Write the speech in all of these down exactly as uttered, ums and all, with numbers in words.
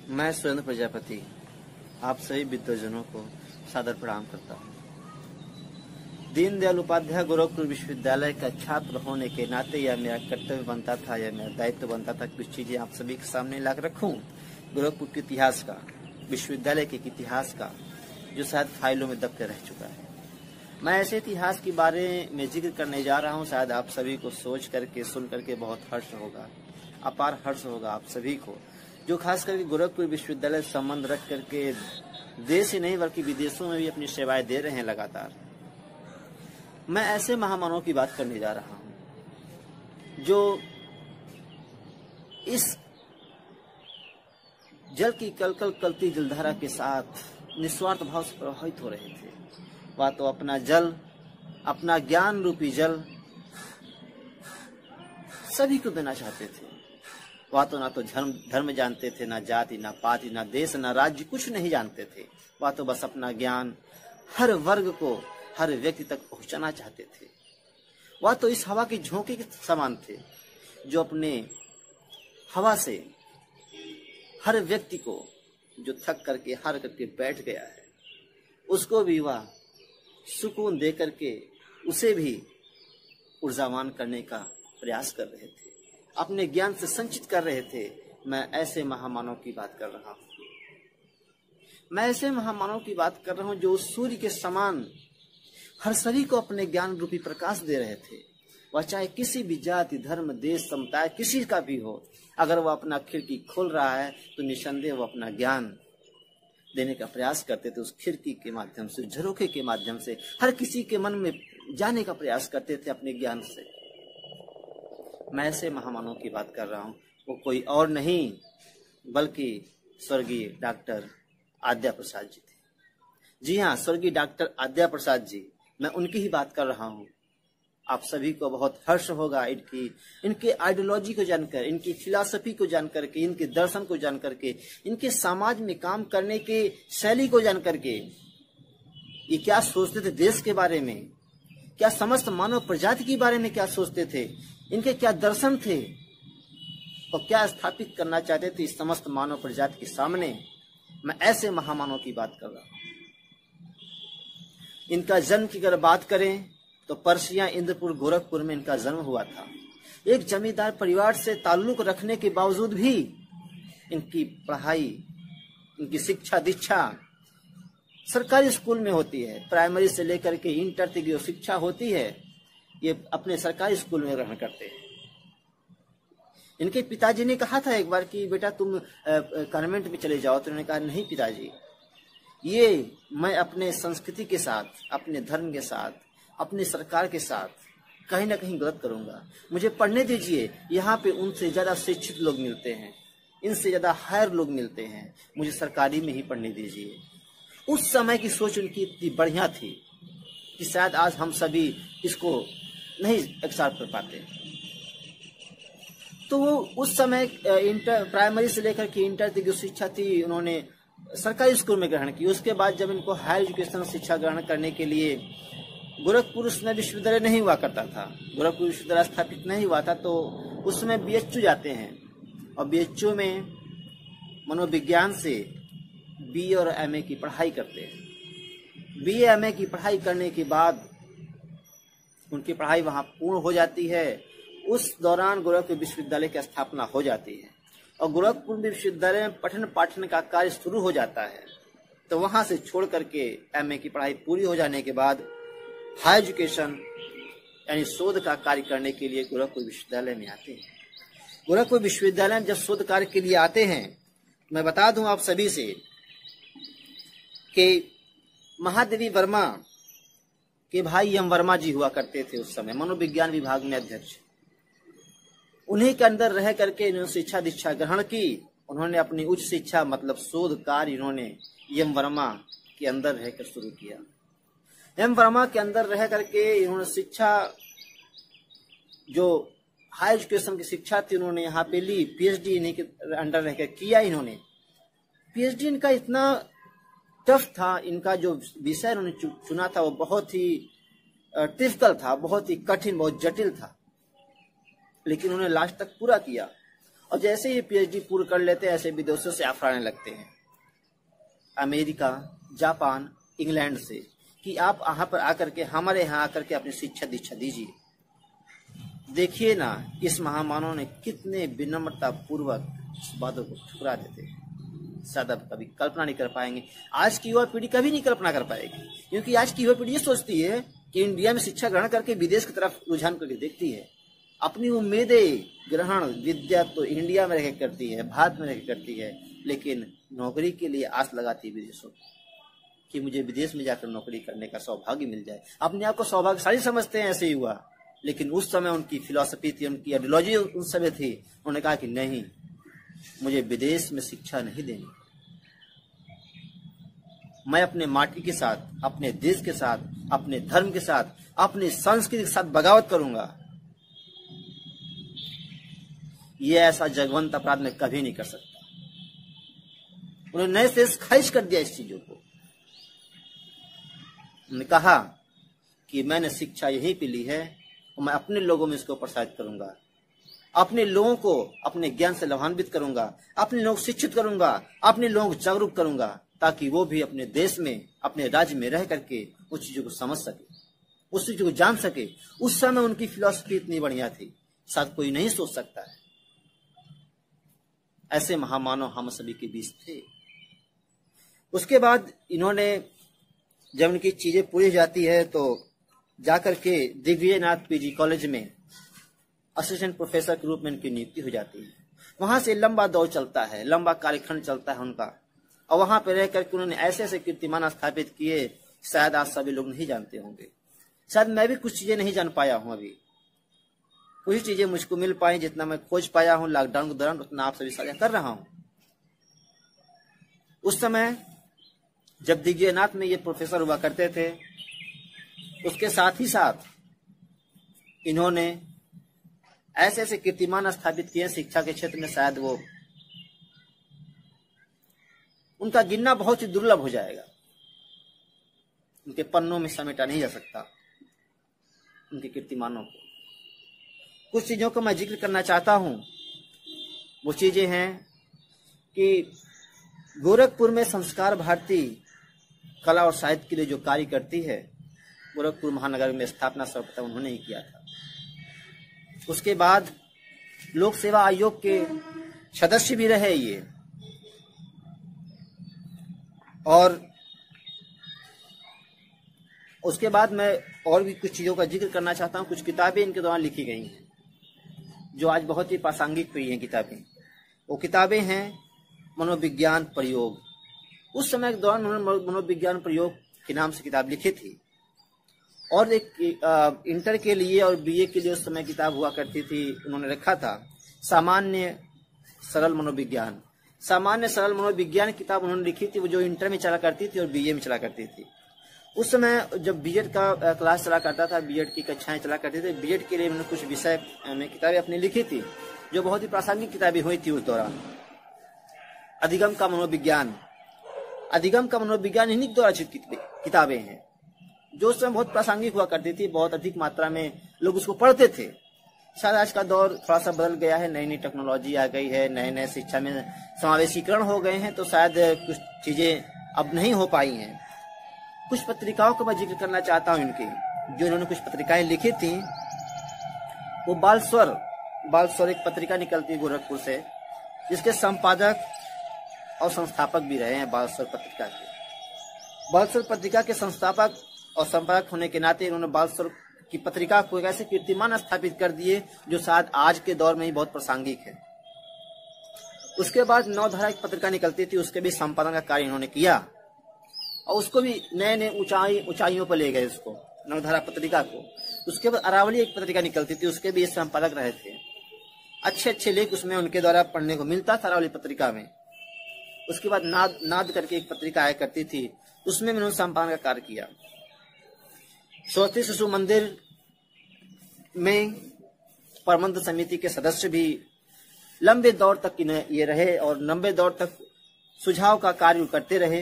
मैं सुरेंद्र प्रजापति आप सभी विद्वजनों को सादर प्रणाम करता हूँ। दीनदयाल उपाध्याय गोरखपुर विश्वविद्यालय का छात्र होने के नाते यह मेरा कर्तव्य बनता था, यह मेरा दायित्व बनता था, कुछ चीजें आप सभी के सामने ला कर रखूं। गोरखपुर के इतिहास का, विश्वविद्यालय के इतिहास का, जो शायद फाइलों में दब कर रह चुका है। मैं ऐसे इतिहास के बारे में जिक्र करने जा रहा हूँ, शायद आप सभी को सोच करके, सुन करके बहुत हर्ष होगा, अपार हर्ष होगा आप सभी को, जो खास करके गोरखपुर विश्वविद्यालय संबंध रख करके देश ही नहीं बल्कि विदेशों में भी अपनी सेवाएं दे रहे हैं लगातार। मैं ऐसे महामानवों की बात करने जा रहा हूं जो इस जल की कलकल कलती जलधारा के साथ निस्वार्थ भाव से प्रभावित हो रहे थे। वह तो अपना जल, अपना ज्ञान रूपी जल सभी को देना चाहते थे। वह तो ना तो धर्म धर्म जानते थे, ना जाति, ना पाति, ना देश, ना राज्य, कुछ नहीं जानते थे। वह तो बस अपना ज्ञान हर वर्ग को, हर व्यक्ति तक पहुंचाना चाहते थे। वह तो इस हवा की झोंके के समान थे जो अपने हवा से हर व्यक्ति को, जो थक करके हार करके बैठ गया है, उसको भी वह सुकून दे करके उसे भी ऊर्जावान करने का प्रयास कर रहे थे, अपने ज्ञान से संचित कर रहे थे। मैं ऐसे महामानव की बात कर रहा हूं। मैं ऐसे महामानव की बात कर रहा हूं जो सूर्य के समान हर सभी को अपने ज्ञान रूपी प्रकाश दे रहे थे। वह चाहे किसी भी जाति, धर्म, देश, समुदाय, किसी का भी हो, अगर वह अपना खिड़की खोल रहा है तो निसंदेह वह अपना ज्ञान देने का प्रयास करते थे। उस खिड़की के माध्यम से, झरोखे के माध्यम से हर किसी के मन में जाने का प्रयास करते थे अपने ज्ञान से। मैं ऐसे महामानव की बात कर रहा हूं, वो कोई और नहीं बल्कि स्वर्गीय डॉक्टर आद्या प्रसाद जी थे। जी हाँ, स्वर्गीय डॉक्टर आद्या प्रसाद जी, मैं उनकी ही बात कर रहा हूँ। आप सभी को बहुत हर्ष होगा इनकी इनके आइडियोलॉजी को जानकर, इनकी फिलॉसफी को जानकर के, इनके दर्शन को जानकर के, इनके समाज में काम करने के शैली को जानकर के। ये क्या सोचते थे देश के बारे में, क्या समस्त मानव प्रजाति के बारे में क्या सोचते थे, इनके क्या दर्शन थे और क्या स्थापित करना चाहते थे इस समस्त मानव प्रजाति के सामने। मैं ऐसे महामानव की बात कर रहा हूं। इनका जन्म की अगर बात करें तो परसिया इंद्रपुर गोरखपुर में इनका जन्म हुआ था। एक जमींदार परिवार से ताल्लुक रखने के बावजूद भी इनकी पढ़ाई, इनकी शिक्षा दीक्षा सरकारी स्कूल में होती है। प्राइमरी से लेकर के इंटर तक जो शिक्षा होती है ये अपने सरकारी स्कूल में ग्रहण करते हैं। इनके पिताजी ने कहा था एक बार कि बेटा तुम कॉन्वेंट में चले जाओ, तो उन्होंने कहा नहीं पिताजी, ये मैं अपने संस्कृति के साथ, अपने धर्म के साथ, अपने सरकार के साथ कहीं ना कहीं गलत करूंगा, मुझे पढ़ने दीजिए। यहाँ पे उनसे ज्यादा शिक्षित लोग मिलते हैं, इनसे ज्यादा हायर लोग मिलते हैं, मुझे सरकारी में ही पढ़ने दीजिए। उस समय की सोच उनकी इतनी बढ़िया थी कि शायद आज हम सभी इसको नहीं एक्सेप्ट कर पाते। तो वो उस समय इंटर प्राइमरी से लेकर के इंटर तक जो शिक्षा थी उन्होंने सरकारी स्कूल में ग्रहण की। उसके बाद जब इनको हायर एजुकेशन शिक्षा ग्रहण करने के लिए गोरखपुर उसमें विश्वविद्यालय नहीं हुआ करता था, गोरखपुर विश्वविद्यालय स्थापित नहीं हुआ था, तो उसमें बीएचयू जाते हैं और बीएचयू में मनोविज्ञान से बी और एमए की पढ़ाई करते हैं। बी एमए की पढ़ाई करने के बाद उनकी पढ़ाई वहां पूर्ण हो जाती है। उस दौरान गोरखपुर विश्वविद्यालय की स्थापना हो जाती है और गोरखपुर विश्वविद्यालय में पठन पाठन का कार्य शुरू हो जाता है। तो वहां से छोड़ करके एमए की पढ़ाई पूरी हो जाने के बाद हायर एजुकेशन यानी शोध का कार्य करने के लिए गोरखपुर विश्वविद्यालय में आते हैं। गोरखपुर विश्वविद्यालय में जब शोध कार्य के लिए आते हैं, मैं बता दूं आप सभी से कि महादेवी वर्मा के भाई एम वर्मा जी हुआ करते थे उस समय मनोविज्ञान विभाग में अध्यक्ष। उन्हीं के अंदर रह करके इन्होंने शिक्षा दीक्षा ग्रहण की। उन्होंने अपनी उच्च शिक्षा मतलब शोध कार्य इन्होंने एम वर्मा के अंदर रहकर शुरू किया। एम वर्मा के अंदर रह करके इन्होंने शिक्षा, जो हाई एजुकेशन की शिक्षा थी उन्होंने यहाँ पे ली। पीएचडी इन्हीं के अंडर रहकर किया इन्होंने। पीएचडी इनका इतना टफ था, इनका जो विषय उन्होंने चुना था वो बहुत ही डिफिकल्ट था, बहुत ही कठिन, बहुत जटिल था, लेकिन उन्होंने लास्ट तक पूरा किया। और जैसे ही पीएचडी पूर्ण कर लेते हैं ऐसे विदेशों से ऑफर आने लगते हैं, अमेरिका, जापान, इंग्लैंड से, कि आप यहाँ पर आकर के हमारे यहाँ आकर के अपनी शिक्षा दीक्षा दीजिए। देखिए ना, इस महामानव ने कितने विनम्रता पूर्वक इस बातों को ठुकरा देते हैं। शायद आप कभी कल्पना नहीं कर पाएंगे, आज की युवा पीढ़ी कभी नहीं कल्पना कर पाएगी, क्योंकि आज की युवा पीढ़ी ये सोचती है कि इंडिया में शिक्षा ग्रहण करके विदेश की तरफ रुझान करके देखती है। अपनी उम्मीदें ग्रहण विद्या तो इंडिया में रहकर करती है, भारत में रहकर करती है, लेकिन नौकरी के लिए आस लगाती है विदेशों कि मुझे विदेश में जाकर नौकरी करने का सौभाग्य मिल जाए। अपने आप को सौभाग्यशाली समझते हैं ऐसे युवा, लेकिन उस समय उनकी फिलॉसफी थी, उनकी आइडियोलॉजी उस समय थी, उन्होंने कहा कि नहीं, मुझे विदेश में शिक्षा नहीं देनी, मैं अपने माटी के साथ, अपने देश के साथ, अपने धर्म के साथ, अपनी संस्कृति के साथ बगावत करूंगा। ये ऐसा जगवंत अपराध मैं कभी नहीं कर सकता। उन्होंने नए से खारिज कर दिया इस चीजों को। उन्होंने कहा कि मैंने शिक्षा यहीं पे ली है और मैं अपने लोगों में इसको प्रसारित करूंगा, अपने लोगों को अपने ज्ञान से लाभान्वित करूंगा, अपने लोग शिक्षित करूंगा, अपने लोगों को जागरूक करूंगा, ताकि वो भी अपने देश में, अपने राज्य में रह करके उस चीजों को समझ सके, उस चीजों को जान सके। उस समय उनकी फिलॉसफी इतनी बढ़िया थी, शायद कोई नहीं सोच सकता है। ऐसे महामानव हम सभी के बीच थे। उसके बाद इन्होंने, जब उनकी चीजें पूरी जाती है तो जाकर के दिव्यनाथ पीजी कॉलेज में असिस्टेंट प्रोफेसर के रूप में उनकी नियुक्ति हो जाती है। वहां से लंबा दौर चलता है, लंबा कार्यखंड चलता है उनका, और वहां पर रह करके उन्होंने ऐसे ऐसे कीर्तिमान स्थापित किए, शायद आज सभी लोग नहीं जानते होंगे। शायद मैं भी कुछ चीजें नहीं जान पाया हूं, अभी कुछ चीजें मुझको मिल पाई, जितना मैं खोज पाया हूं लॉकडाउन के दौरान उतना आप सभी साझा कर रहा हूं। उस समय जब दिव्यनाथ में ये प्रोफेसर हुआ करते थे, उसके साथ ही साथ इन्होंने ऐसे ऐसे कीर्तिमान स्थापित किए शिक्षा के क्षेत्र में, शायद वो उनका गिनना बहुत ही दुर्लभ हो जाएगा, उनके पन्नों में समेटा नहीं जा सकता उनके कीर्तिमानों को। कुछ चीजों को मैं जिक्र करना चाहता हूं। वो चीजें हैं कि गोरखपुर में संस्कार भारती कला और साहित्य के लिए जो कार्य करती है, गोरखपुर महानगर में स्थापना सर्वप्रथम उन्होंने ही किया था। उसके बाद लोक सेवा आयोग के सदस्य भी रहे ये, और उसके बाद मैं और भी कुछ चीजों का जिक्र करना चाहता हूं। कुछ किताबें इनके द्वारा लिखी गई हैं जो आज बहुत ही प्रासंगिक हुई हैं किताबें। वो किताबें हैं मनोविज्ञान प्रयोग। उस समय के दौरान उन्होंने मनोविज्ञान प्रयोग के नाम से किताब लिखी थी, और एक आ, इंटर के लिए और बीए के लिए उस समय किताब हुआ करती थी, उन्होंने रखा था सामान्य सरल मनोविज्ञान। सामान्य सरल मनोविज्ञान किताब उन्होंने लिखी थी, वो जो इंटर में चला करती थी और बीए में चला करती थी। उस समय जब बीएड का क्लास चला करता था, बीएड की कक्षाएं चला करती थी, बीएड के लिए उन्होंने कुछ विषय में किताबें अपनी लिखी थी जो बहुत ही प्रासंगिक किताबें हुई थी उस दौरान। अधिगम का मनोविज्ञान, अधिगम का मनोविज्ञान इन्हीं द्वारा रचित किताबें हैं जो उस समय बहुत प्रासंगिक हुआ करती थी, बहुत अधिक मात्रा में लोग उसको पढ़ते थे। शायद आज का दौर थोड़ा सा बदल गया है, नई नई टेक्नोलॉजी आ गई है, नए नए शिक्षा में समावेशीकरण हो गए हैं, तो शायद कुछ चीजें अब नहीं हो पाई हैं। कुछ पत्रिकाओं का मैं जिक्र करना चाहता हूं इनकी, जो इन्होंने कुछ पत्रिकाएं लिखी थी। वो बाल स्वर, बाल स्वर एक पत्रिका निकलती है गोरखपुर से, जिसके संपादक और संस्थापक भी रहे हैं बाल स्वर पत्रिका के। बाल स्वर पत्रिका के संस्थापक और संपादक होने के नाते इन्होंने बाल स्वर की पत्रिका को एक ऐसे कीर्तिमान स्थापित कर दिए जो शायद आज के दौर में ही बहुत प्रासंगिक है। उसके बाद नवधारा एक पत्रिका निकलती थी, उसके भी संपादन का कार्य इन्होंने किया और उसको भी नए नए ऊंचाई ऊंचाइयों पर ले गए उसको, नवधारा पत्रिका को। उसके बाद अरावली एक पत्रिका निकलती थी, उसके भी संपादक रहे थे। अच्छे अच्छे लेख उसमें उनके द्वारा पढ़ने को मिलता था अरावली पत्रिका में। उसके बाद नाद नाद करके एक पत्रिका आया करती थी, उसमें उन्होंने संपादन का कार्य किया। सरस्वती शिशु मंदिर में प्रबंध समिति के सदस्य भी लंबे दौर तक ये रहे और लंबे दौर तक सुझाव का कार्य करते रहे।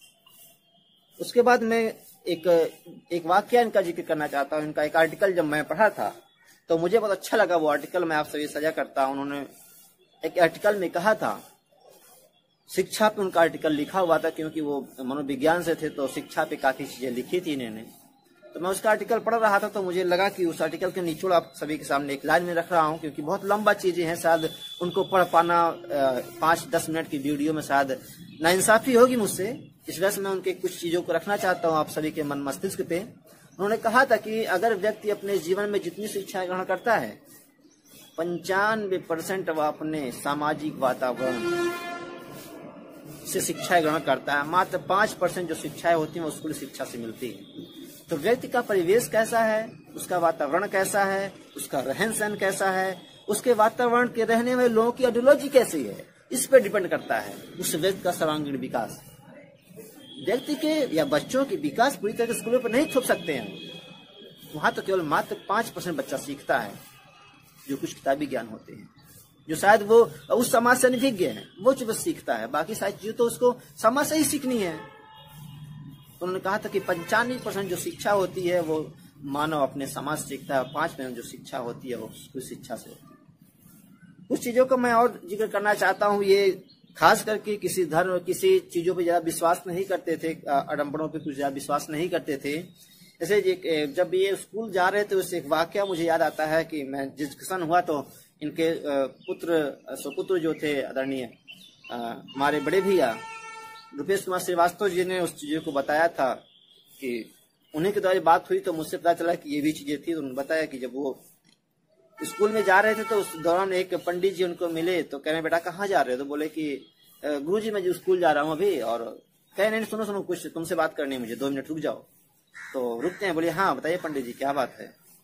उसके बाद मैं एक एक वाक्य इनका जिक्र करना चाहता हूँ। इनका एक आर्टिकल जब मैं पढ़ा था तो मुझे बहुत अच्छा लगा वो आर्टिकल, मैं आप सभी साझा करता हूँ। उन्होंने एक आर्टिकल में कहा था, शिक्षा पे उनका आर्टिकल लिखा हुआ था, क्योंकि वो मनोविज्ञान से थे तो शिक्षा पे काफी चीजें लिखी थी इन्होंने। तो मैं उसका आर्टिकल पढ़ रहा था तो मुझे लगा कि उस आर्टिकल के निचोड़ आप सभी के सामने एक लाइन में रख रहा हूँ, क्योंकि बहुत लंबा चीजें हैं, शायद उनको पढ़ पाना पाँच दस मिनट की वीडियो में शायद नाइंसाफी होगी मुझसे। इस वजह से मैं उनके कुछ चीजों को रखना चाहता हूँ आप सभी के मन मस्तिष्क पे। उन्होंने कहा था कि अगर व्यक्ति अपने जीवन में जितनी शिक्षा ग्रहण करता है, पंचानवे परसेंट वह अपने सामाजिक वातावरण से शिक्षा ग्रहण करता है, मात्र पांच परसेंट जो शिक्षाएं होती हैं वो स्कूल शिक्षा से मिलती है। तो व्यक्ति का परिवेश कैसा है, उसका वातावरण कैसा है, उसका रहन सहन कैसा है, उसके वातावरण के रहने वाले लोगों की आइडियोलॉजी कैसी है, इस पर डिपेंड करता है उस व्यक्ति का सर्वांगीण विकास। व्यक्ति के या बच्चों के विकास पूरी तरह से स्कूलों पर नहीं थोप सकते हैं। वहां तो केवल मात्र पांच परसेंट बच्चा सीखता है, जो कुछ किताबी ज्ञान होते हैं, जो शायद वो उस समाज से अनभिज्ञ है, वो चीज सीखता है। बाकी सारी चीजें तो उसको समाज से ही सीखनी है। तो उन्होंने कहा था कि पंचानवे परसेंट जो शिक्षा होती है वो मानव अपने समाज से सीखता है, और पांच परसेंट जो शिक्षा होती है वो उस शिक्षा से होती है। कुछ चीजों को मैं और जिक्र करना चाहता हूँ। ये खास करके किसी धर्म किसी चीजों पे ज्यादा विश्वास नहीं करते थे, आडम्बरों पे कुछ ज्यादा विश्वास नहीं करते थे। जैसे जब ये स्कूल जा रहे थे उससे एक वाक्य मुझे याद आता है कि मैं डिस्कशन हुआ तो इनके पुत्र सुपुत्र जो थे आदरणीय हमारे बड़े भैया रुपेश कुमार श्रीवास्तव जी ने उस चीजों को बताया था कि उन्हीं के द्वारा बात हुई तो मुझसे पता चला कि ये भी चीजें थी। तो उन्होंने बताया कि जब वो स्कूल में जा रहे थे तो उस दौरान एक पंडित जी उनको मिले तो कह रहे बेटा कहाँ जा रहे हो? तो बोले कि गुरुजी मैं जो स्कूल जा रहा हूँ अभी। और कह नहीं सुनो सुनो कुछ तुमसे बात करनी है मुझे, दो मिनट रुक जाओ। तो रुकते हैं, बोले हाँ बताइए पंडित जी क्या बात है।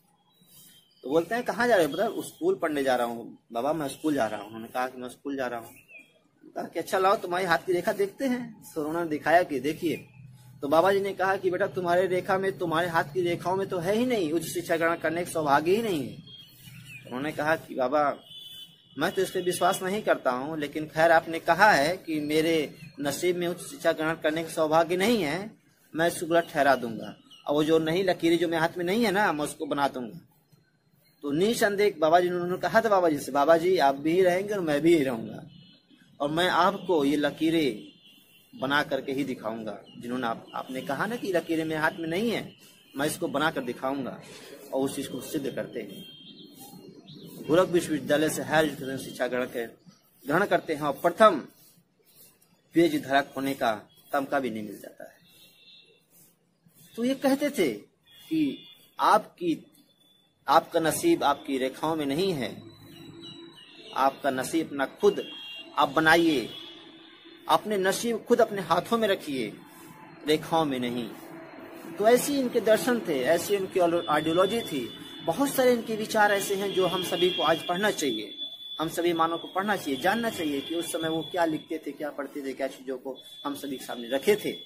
तो बोलते हैं कहाँ जा रहे हो? बता स्कूल पढ़ने जा रहा हूँ बाबा, मैं स्कूल जा रहा हूँ। उन्होंने कहा कि मैं स्कूल जा रहा हूँ। कहा कि अच्छा लाओ तुम्हारी हाथ की रेखा देखते हैं। तो उन्होंने दिखाया कि देखिए। तो बाबा जी ने कहा कि बेटा तुम्हारे रेखा में तुम्हारे हाथ की रेखाओं में तो है ही नहीं, उच्च शिक्षा ग्रहण करने का सौभाग्य ही नहीं है। उन्होंने कहा कि बाबा मैं तो इस पर विश्वास नहीं करता हूँ, लेकिन खैर आपने कहा है कि मेरे नसीब में उच्च शिक्षा ग्रहण करने का सौभाग्य नहीं है, मैं इसको गलत ठहरा दूंगा। और वो जो नहीं लकीरें जो मेरे हाथ में नहीं है ना, मैं उसको बना दूंगा। तो निसंदेह बाबा जी ने उन्होंने कहा था बाबा जी से, बाबा जी आप भी रहेंगे और मैं भी रहूंगा, और मैं आपको ये लकीरें बना करके ही दिखाऊंगा। जिन्होंने आप, आपने कहा ना कि लकीरें मेरे हाथ में नहीं है, मैं इसको बना कर दिखाऊंगा। और उस चीज को सिद्ध करते हैं। गोरख विश्वविद्यालय से हायर एजुकेशन शिक्षा ग्रहण कर ग्रहण करते हैं और प्रथम पीएचडी धारक होने का तमगा भी नहीं मिल जाता है। तो ये कहते थे कि आपकी आपका नसीब आपकी रेखाओं में नहीं है, आपका नसीब अपना खुद आप बनाइए, अपने नसीब खुद अपने हाथों में रखिए, रेखाओं में नहीं। तो ऐसी इनके दर्शन थे, ऐसी इनकी आइडियोलॉजी थी। बहुत सारे इनके विचार ऐसे हैं जो हम सभी को आज पढ़ना चाहिए, हम सभी मानव को पढ़ना चाहिए, जानना चाहिए कि उस समय वो क्या लिखते थे, क्या पढ़ते थे, क्या चीजों को हम सभी के सामने रखे थे।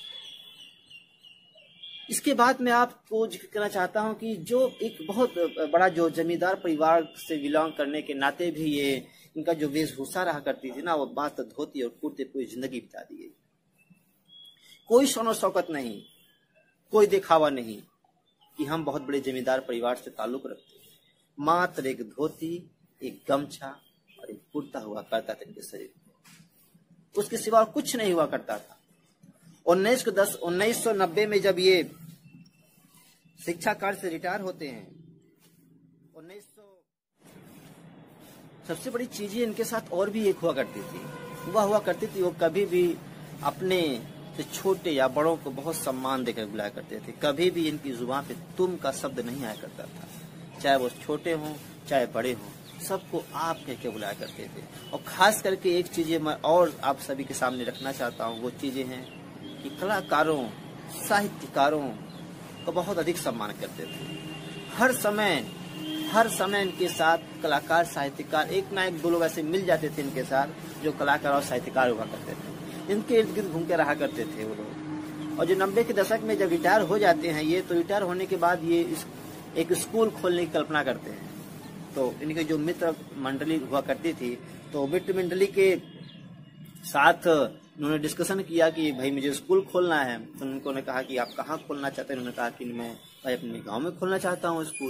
इसके बाद मैं आपको जिक्र करना चाहता हूं कि जो एक बहुत बड़ा जो जमींदार परिवार से बिलोंग करने के नाते भी ये इनका जो वेशभूषा रहा करती थी ना, वो बात धोती और कुर्ते पूरी जिंदगी बिता दी गई। कोई शौनो शौकत नहीं, कोई दिखावा नहीं कि हम बहुत बड़े जमींदार परिवार से ताल्लुक रखते हैं। मात्र एक धोती, एक गमछा और एक कुर्ता हुआ करता था इनके शरीर में, उसके सिवा कुछ नहीं हुआ करता था। उन्नीस को दस उन्नीस सौ नब्बे में जब ये शिक्षा कार्य से रिटायर होते हैं, उन्नीस सौ सबसे बड़ी चीजें इनके साथ और भी एक हुआ करती थी, वह हुआ करती थी वो कभी भी अपने से छोटे या बड़ों को बहुत सम्मान देकर बुलाया करते थे। कभी भी इनकी जुबान पे तुम का शब्द नहीं आया करता था, चाहे वो छोटे हों चाहे बड़े हों, सबको आप कह के बुलाया करते थे। और खास करके एक चीजें मैं और आप सभी के सामने रखना चाहता हूँ, वो चीजें हैं कि कलाकारों साहित्यकारों को बहुत अधिक सम्मान करते थे। हर समय हर समय इनके साथ कलाकार साहित्यकार एक ना एक दो लोग ऐसे मिल जाते थे इनके साथ, जो कलाकार और साहित्यकार हुआ करते थे। इनके इर्द गिर्द घूम के रहा करते थे वो लोग। और जो नब्बे के दशक में जब रिटायर हो जाते हैं ये, तो रिटायर होने के बाद ये इस, एक स्कूल खोलने की कल्पना करते हैं। तो इनके जो मित्र मंडली हुआ करती थी, तो मित्र मंडली के साथ उन्होंने डिस्कशन किया कि भाई मुझे स्कूल खोलना है। तो उनको ने कहा कि आप कहाँ खोलना चाहते हैं? उन्होंने कहा कि मैं भाई अपने गांव में खोलना चाहता हूँ स्कूल।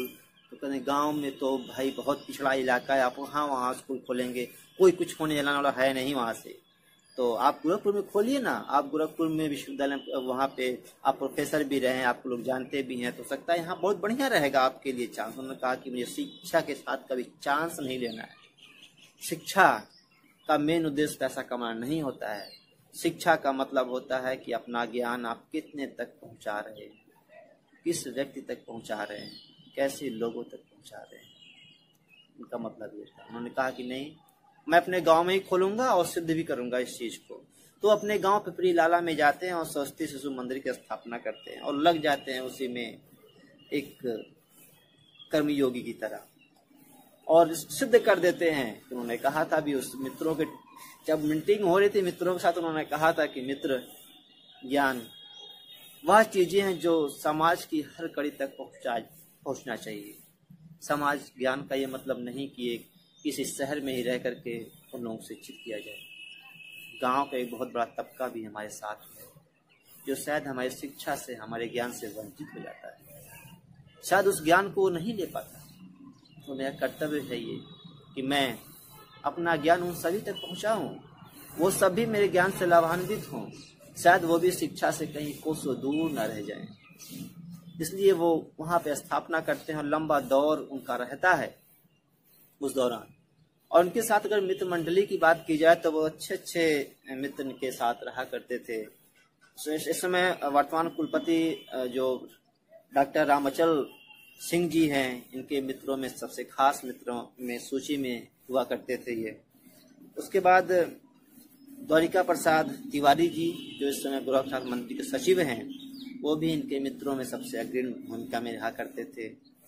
तो कहते गांव में तो भाई बहुत पिछड़ा इलाका है, आप वहाँ वहाँ स्कूल खोलेंगे, कोई कुछ होने जाने वाला है नहीं वहाँ से, तो आप गोरखपुर में खोलिए ना। आप गोरखपुर में विश्वविद्यालय वहाँ पे आप प्रोफेसर भी रहे हैं, आप लोग जानते भी हैं, तो सकता है यहाँ बहुत बढ़िया रहेगा आपके लिए चांस। उन्होंने कहा कि मुझे शिक्षा के साथ कभी चांस नहीं लेना है। शिक्षा का मेन उद्देश्य पैसा कमाना नहीं होता है। शिक्षा का मतलब होता है कि अपना ज्ञान आप कितने तक पहुँचा रहे हैं, किस व्यक्ति तक पहुँचा रहे हैं, कैसे लोगों तक पहुँचा रहे हैं, उनका मतलब ये था। उन्होंने कहा कि नहीं, मैं अपने गांव में ही खोलूंगा और सिद्ध भी करूंगा इस चीज को। तो अपने गांव पिपरी लाला में जाते हैं और सरस्वती शिशु मंदिर की स्थापना करते हैं और लग जाते हैं उसी में एक कर्मयोगी की तरह और सिद्ध कर देते हैं। उन्होंने कहा था भी उस मित्रों के, जब मीटिंग हो रही थी मित्रों के साथ, उन्होंने कहा था कि मित्र, ज्ञान वह चीजें हैं जो समाज की हर कड़ी तक पहुंचा पहुंचना चाहिए। समाज ज्ञान का ये मतलब नहीं कि एक किसी शहर में ही रह करके उन लोगों को शिक्षित किया जाए। गांव का एक बहुत बड़ा तबका भी हमारे साथ है जो शायद हमारी शिक्षा से, हमारे ज्ञान से वंचित हो जाता है, शायद उस ज्ञान को नहीं ले पाता। तो मेरा कर्तव्य है ये कि मैं अपना ज्ञान उन सभी तक पहुंचाऊं, वो सभी मेरे ज्ञान से लाभान्वित हों, शायद वो भी शिक्षा से कहीं कोसों दूर न रह जाएं। इसलिए वो वहाँ पे स्थापना करते हैं और लंबा दौर उनका रहता है उस दौरान। और उनके साथ अगर मित्र मंडली की बात की जाए तो वो अच्छे अच्छे मित्र के साथ रहा करते थे। इस समय वर्तमान कुलपति जो डॉक्टर रामअचल सिंह जी हैं, इनके मित्रों में सबसे खास मित्रों में सूची में हुआ करते थे ये। उसके बाद द्वारिका प्रसाद तिवारी जी जो इस समय गृह खाद्य मंत्री के सचिव हैं, वो भी इनके मित्रों में सबसे अग्रणी भूमिका में रहा करते थे।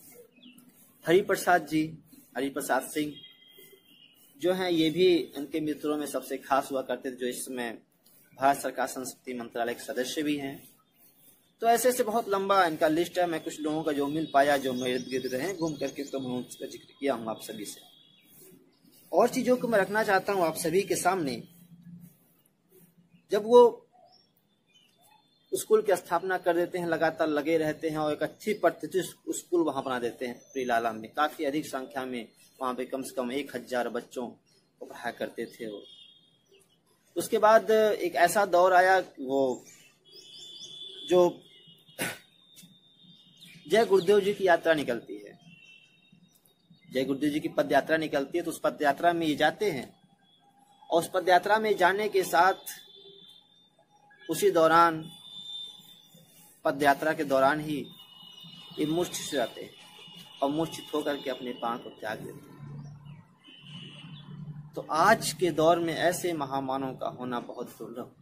हरिप्रसाद जी, हरिप्रसाद सिंह जो हैं, ये भी इनके मित्रों में सबसे खास हुआ करते थे, जो इस समय भारत सरकार संस्कृति मंत्रालय के सदस्य भी हैं। तो ऐसे ऐसे बहुत लंबा इनका लिस्ट है। मैं कुछ लोगों का जो मिल पाया, जो मेरे इर्द गिर्द रहे घूम करके, तो मैं उसका जिक्र किया हूँ आप सभी से। और चीजों को मैं रखना चाहता हूँ आप सभी के सामने। जब वो स्कूल की स्थापना कर देते हैं, लगातार लगे रहते हैं और एक अच्छी प्रतिष्ठित स्कूल वहां बना देते हैं प्रिलाला में। काफी अधिक संख्या में वहां पे कम से कम एक हजार बच्चों को पढ़ाया करते थे वो। उसके बाद एक ऐसा दौर आया, वो जो जय गुरुदेव जी की यात्रा निकलती है, जय गुरुदेव जी की पद यात्रा निकलती है, तो उस पद यात्रा में ये जाते हैं और उस पद यात्रा में जाने के साथ उसी दौरान, पद यात्रा के दौरान ही ये मूर्छित जाते हैं और मूर्छित होकर के अपने प्राण को त्याग देते हैं। तो आज के दौर में ऐसे महामानवों का होना बहुत दुर्लभ।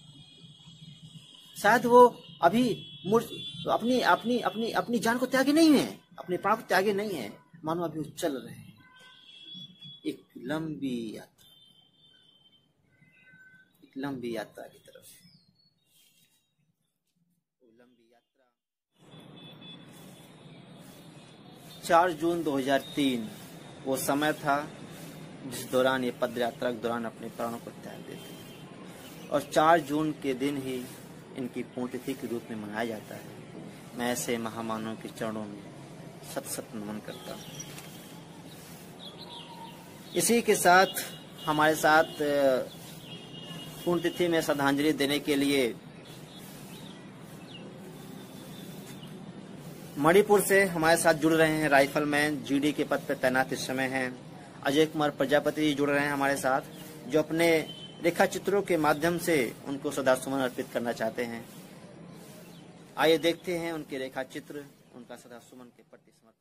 शायद वो अभी मूर्छ अपनी अपनी अपनी अपनी जान को त्यागे नहीं है, अपने प्राण को त्यागे नहीं है, मानो अभी वो चल रहे हैं एक लंबी यात्रा, एक लंबी यात्रा की तरफ। चार जून दो हज़ार तीन वो समय था जिस दौरान ये पद यात्रा के दौरान अपने प्राणों को त्याग देते, और चार जून के दिन ही इनकी पुण्यतिथि के रूप में मनाया जाता है। मैं ऐसे महामानवों के चरणों में सत सत नमन करता हूँ। इसी के साथ हमारे साथ पुण्यतिथि में श्रद्धांजलि देने के लिए मणिपुर से हमारे साथ जुड़ रहे हैं राइफलमैन जीडी के पद पर तैनात इस समय हैं अजय कुमार प्रजापति जी जुड़ रहे हैं हमारे साथ, जो अपने रेखा चित्रों के माध्यम से उनको श्रद्धासुमन अर्पित करना चाहते हैं। आइए देखते हैं उनके रेखा चित्र, उनका श्रद्धासुमन के प्रति समर्पण।